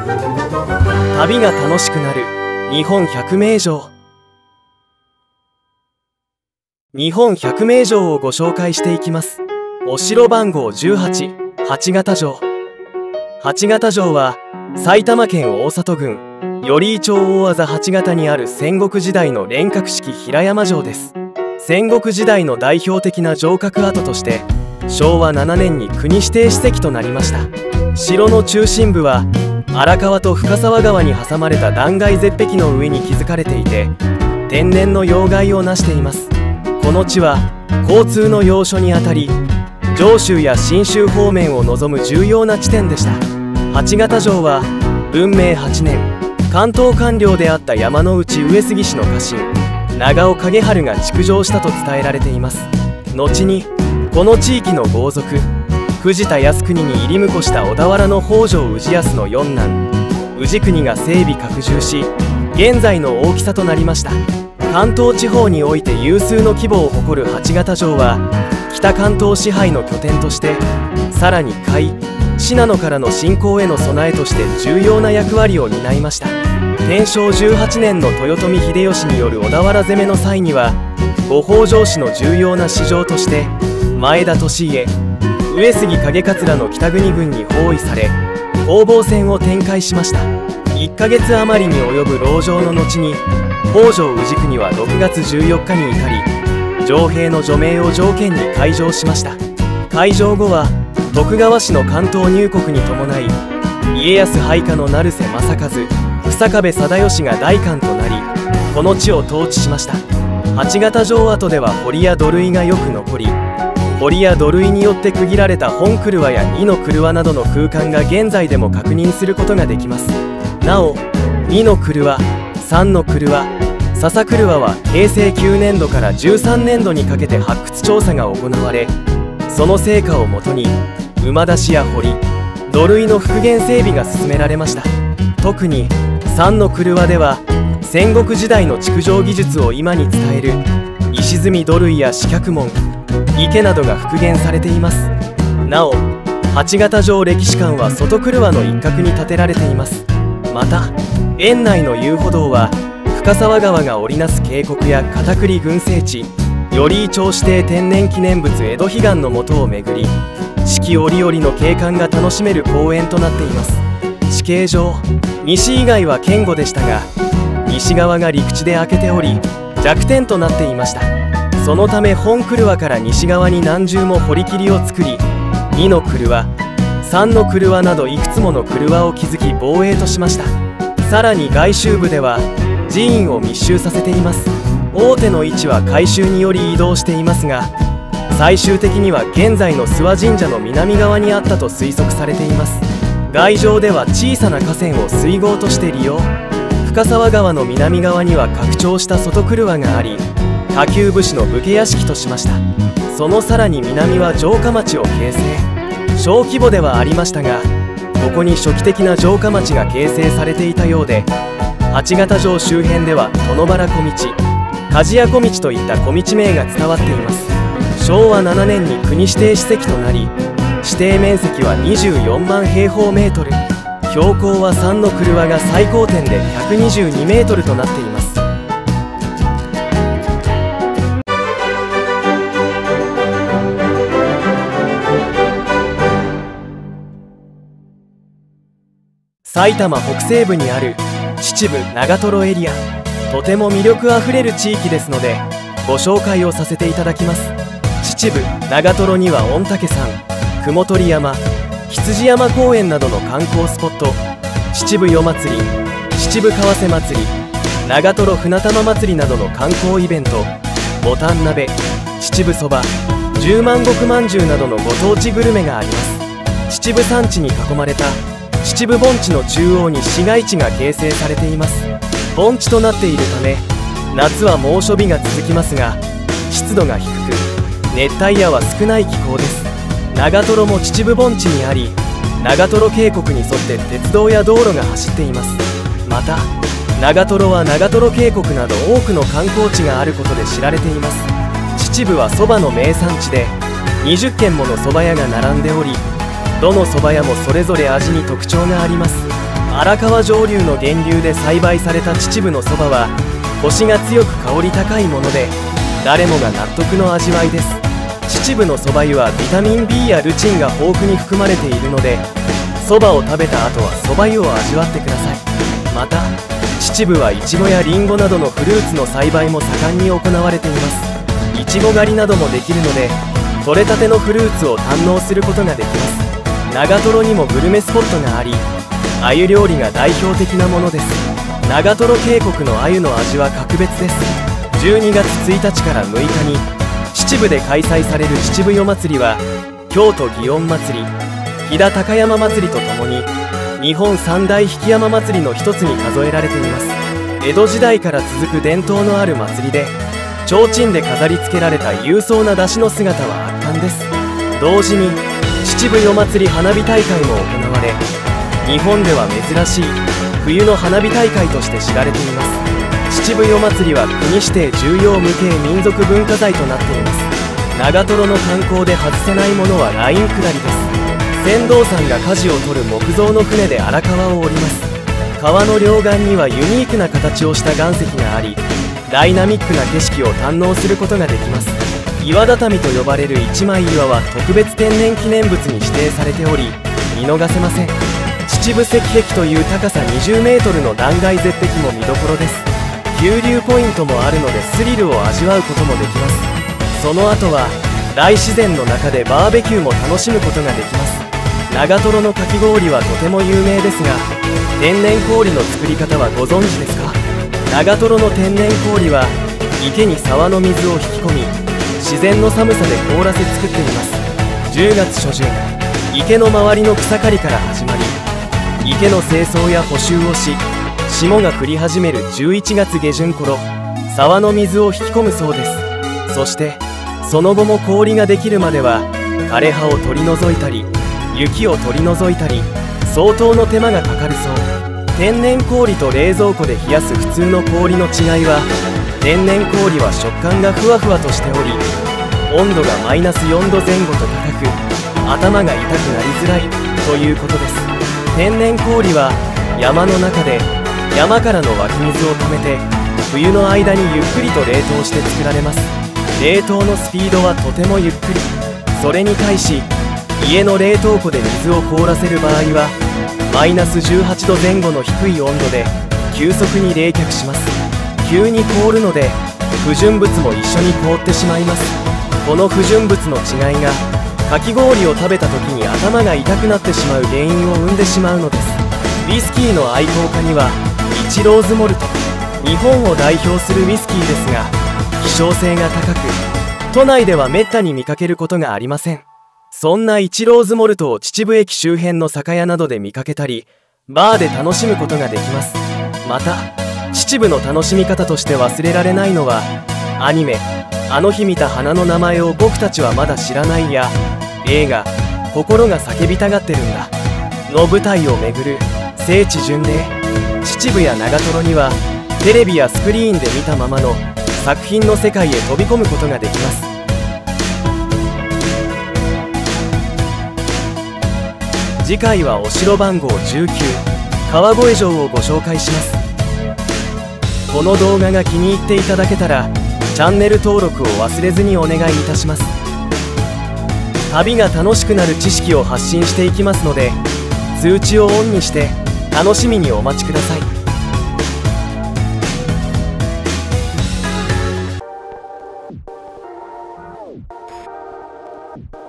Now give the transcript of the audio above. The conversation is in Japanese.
旅が楽しくなる日本百名城。日本百名城をご紹介していきます。お城番号18、八形城。八形城は埼玉県大里郡寄居町大字八形にある戦国時代の連郭式平山城です。戦国時代の代表的な城郭跡として昭和7年に国指定史跡となりました。城の中心部は荒川と深沢川に挟まれた断崖絶壁の上に築かれていて、天然の要害を成しています。この地は交通の要所にあたり、上州や信州方面を望む重要な地点でした。八形城は文明8年、関東官僚であった山内上杉氏の家臣長尾景春が築城したと伝えられています。後にこの地域の豪族藤田靖国に入り婿した小田原の北条氏康の四男氏国が整備拡充し、現在の大きさとなりました。関東地方において有数の規模を誇る八形城は北関東支配の拠点として、さらに甲斐信濃からの侵攻への備えとして重要な役割を担いました。天正18年の豊臣秀吉による小田原攻めの際には、五北条氏の重要な市場として前田利家上杉景勝の北国軍に包囲され、攻防戦を展開しました。1ヶ月余りに及ぶ籠城の後に北条氏国は6月14日に至り、城兵の除名を条件に開城しました。開城後は徳川氏の関東入国に伴い、家康配下の成瀬正和日下部貞義が代官となり、この地を統治しました。八形城跡では堀や土塁がよく残り、堀や土塁によって区切られた本曲輪や二の曲輪などの空間が現在でも確認することができます。なお二の曲輪、三の曲輪、笹曲輪は平成9年度から13年度にかけて発掘調査が行われ、その成果をもとに馬出しや堀、土塁の復元整備が進められました。特に三の曲輪では戦国時代の築城技術を今に伝える石積み土塁や四脚門、池などが復元されています。なお八形城歴史館は外曲輪の一角に建てられています。また園内の遊歩道は深沢川が織りなす渓谷や片栗群生地、寄居町指定天然記念物江戸彼岸のもとを巡り、四季折々の景観が楽しめる公園となっています。地形上西以外は堅固でしたが、西側が陸地で開けており弱点となっていました。そのため本曲輪から西側に何重も堀切りを作り、2の曲輪、3の曲輪などいくつもの曲輪を築き防衛としました。さらに外周部では寺院を密集させています。大手の位置は改修により移動していますが、最終的には現在の諏訪神社の南側にあったと推測されています。外城では小さな河川を水郷として利用。深沢川の南側には拡張した外曲輪があり、下級武士の武家屋敷としました。そのさらに南は城下町を形成。小規模ではありましたが、ここに初期的な城下町が形成されていたようで、八形城周辺では殿原小道、鍛冶屋小道といった小道名が伝わっています。昭和7年に国指定史跡となり、指定面積は24万平方メートル、標高は3の曲輪が最高点で122メートルとなっています。埼玉北西部にある秩父長瀞エリア、とても魅力あふれる地域ですのでご紹介をさせていただきます。秩父長瀞には御嶽山、雲取山、羊山公園などの観光スポット、秩父夜祭り、秩父為替祭り、長瀞船玉祭りなどの観光イベント、ぼたん鍋、秩父そば、十万石まんじゅうなどのご当地グルメがあります。秩父山地に囲まれた秩父盆地の中央に市街地が形成されています。盆地となっているため夏は猛暑日が続きますが、湿度が低く熱帯夜は少ない気候です。長瀞も秩父盆地にあり、長瀞渓谷に沿って鉄道や道路が走っています。また長瀞は長瀞渓谷など多くの観光地があることで知られています。秩父はそばの名産地で20軒ものそば屋が並んでおり、どのそば屋もそれぞれ味に特徴があります。 荒川上流の源流で栽培された秩父のそばはコシが強く香り高いもので、誰もが納得の味わいです。秩父のそば湯はビタミン B やルチンが豊富に含まれているので、そばを食べた後はそば湯を味わってください。また秩父はイチゴやリンゴなどのフルーツの栽培も盛んに行われています。イチゴ狩りなどもできるので、採れたてのフルーツを堪能することができます。長瀞にもグルメスポットがあり、鮎料理が代表的なものです。長瀞渓谷の鮎の味は格別です。12月1日から6日に秩父で開催される秩父夜祭りは、京都祇園祭り、飛騨高山祭りとともに日本三大曳山祭りの一つに数えられています。江戸時代から続く伝統のある祭りで、提灯で飾り付けられた勇壮な山車の姿は圧巻です。同時に秩父夜祭り花火大会も行われ、日本では珍しい冬の花火大会として知られています。秩父夜祭りは国指定重要無形民族文化財となっています。長瀞の観光で外せないものはライン下りです。船頭さんが舵を取る木造の船で荒川を降ります。川の両岸にはユニークな形をした岩石があり、ダイナミックな景色を堪能することができます。岩畳と呼ばれる一枚岩は特別天然記念物に指定されており、見逃せません。秩父石壁という高さ20メートルの断崖絶壁も見どころです。急流ポイントもあるのでスリルを味わうこともできます。その後は大自然の中でバーベキューも楽しむことができます。長瀞のかき氷はとても有名ですが、天然氷の作り方はご存知ですか？長瀞の天然氷は池に沢の水を引き込み、自然の寒さで凍らせ作っています。10月初旬、池の周りの草刈りから始まり、池の清掃や補修をし、霜が降り始める11月下旬頃、沢の水を引き込むそうです。そしてその後も氷ができるまでは枯れ葉を取り除いたり、雪を取り除いたり、相当の手間がかかるそう。天然氷と冷蔵庫で冷やす普通の氷の違いは、天然氷は食感がふわふわとしており、温度がマイナス4度前後と高く、頭が痛くなりづらいということです。天然氷は山の中で山からの湧き水をためて、冬の間にゆっくりと冷凍して作られます。冷凍のスピードはとてもゆっくり。それに対し家の冷凍庫で水を凍らせる場合は、マイナス18度前後の低い温度で急速に冷却します。急に凍るので不純物も一緒に凍ってしまいます。この不純物の違いがかき氷を食べた時に頭が痛くなってしまう原因を生んでしまうのです。ウイスキーの愛好家にはイチローズモルト、日本を代表するウイスキーですが、希少性が高く、都内ではめったに見かけることがありません。そんなイチローズモルトを秩父駅周辺の酒屋などで見かけたり、バーで楽しむことができます。また秩父の楽しみ方として忘れられないのは、アニメ「あの日見た花の名前を僕たちはまだ知らない」や映画「心が叫びたがってるんだ」の舞台を巡る聖地巡礼。秩父や長瀞にはテレビやスクリーンで見たままの作品の世界へ飛び込むことができます。次回はお城番号19、川越城をご紹介します。この動画が気に入っていただけたらチャンネル登録を忘れずにお願いいたします。旅が楽しくなる知識を発信していきますので、通知をオンにして楽しみにお待ちください。 you